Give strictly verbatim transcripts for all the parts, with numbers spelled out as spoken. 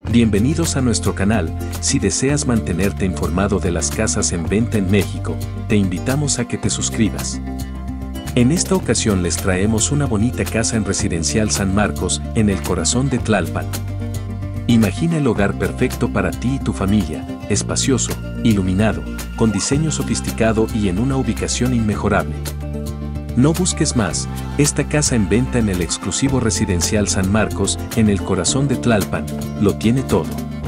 Bienvenidos a nuestro canal. Si deseas mantenerte informado de las casas en venta en México, te invitamos a que te suscribas. En esta ocasión les traemos una bonita casa en Residencial San Marcos, en el corazón de Tlalpan. Imagina el hogar perfecto para ti y tu familia, espacioso, iluminado, con diseño sofisticado y en una ubicación inmejorable. No busques más, esta casa en venta en el exclusivo Residencial San Marcos, en el corazón de Tlalpan, lo tiene todo.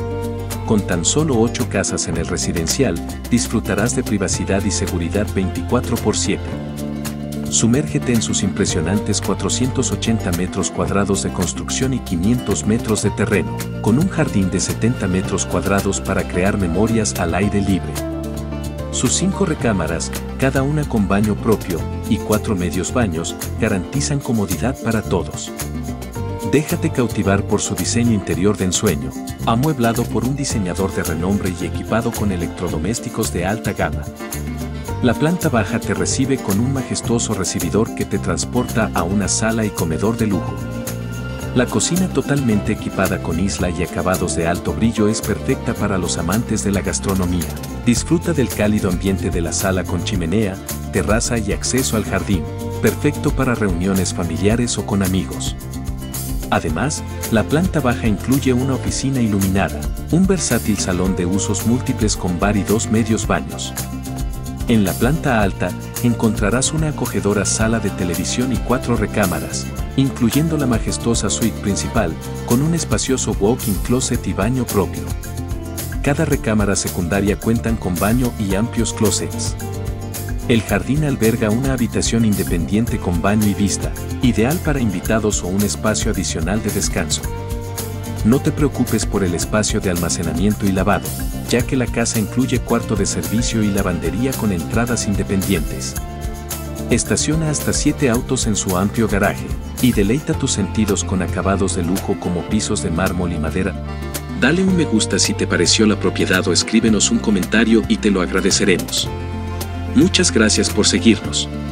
Con tan solo ocho casas en el residencial, disfrutarás de privacidad y seguridad veinticuatro por siete. Sumérgete en sus impresionantes cuatrocientos ochenta metros cuadrados de construcción y quinientos metros de terreno, con un jardín de setenta metros cuadrados para crear memorias al aire libre. Sus cinco recámaras, cada una con baño propio, y cuatro medios baños, garantizan comodidad para todos. Déjate cautivar por su diseño interior de ensueño, amueblado por un diseñador de renombre y equipado con electrodomésticos de alta gama. La planta baja te recibe con un majestuoso recibidor que te transporta a una sala y comedor de lujo. La cocina totalmente equipada con isla y acabados de alto brillo es perfecta para los amantes de la gastronomía. Disfruta del cálido ambiente de la sala con chimenea, terraza y acceso al jardín, perfecto para reuniones familiares o con amigos. Además, la planta baja incluye una oficina iluminada, un versátil salón de usos múltiples con bar y dos medios baños. En la planta alta, encontrarás una acogedora sala de televisión y cuatro recámaras, incluyendo la majestuosa suite principal, con un espacioso walk-in closet y baño propio. Cada recámara secundaria cuentan con baño y amplios closets. El jardín alberga una habitación independiente con baño y vista, ideal para invitados o un espacio adicional de descanso. No te preocupes por el espacio de almacenamiento y lavado, ya que la casa incluye cuarto de servicio y lavandería con entradas independientes. Estaciona hasta siete autos en su amplio garaje, y deleita tus sentidos con acabados de lujo como pisos de mármol y madera. Dale un me gusta si te pareció la propiedad o escríbenos un comentario y te lo agradeceremos. Muchas gracias por seguirnos.